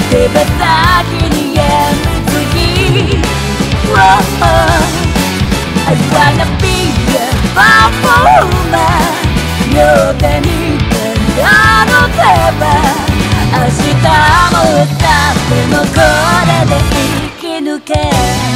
手羽先にやみつき I wanna be a performer 両手に手の手羽明日も明後日もこれで生き抜け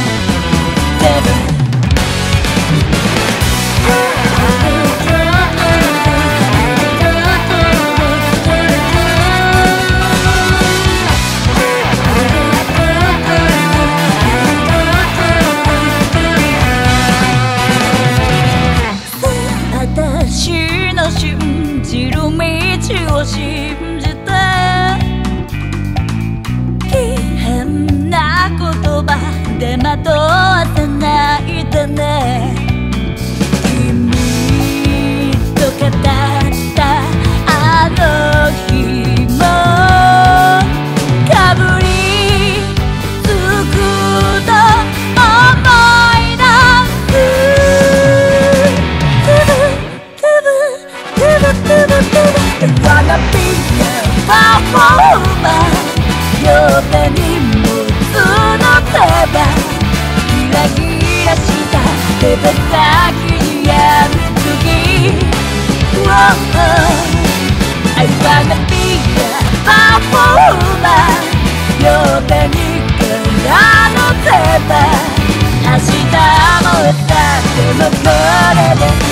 私の信じる道を信じて危険な言葉で惑わせないでね君と語ったあの日もかぶりつくと思い出す I wanna be a performer 両手に持つの手羽ギラギラした手羽先にやみつき I wanna be a performer 両手に空の手羽明日も明後日もこれで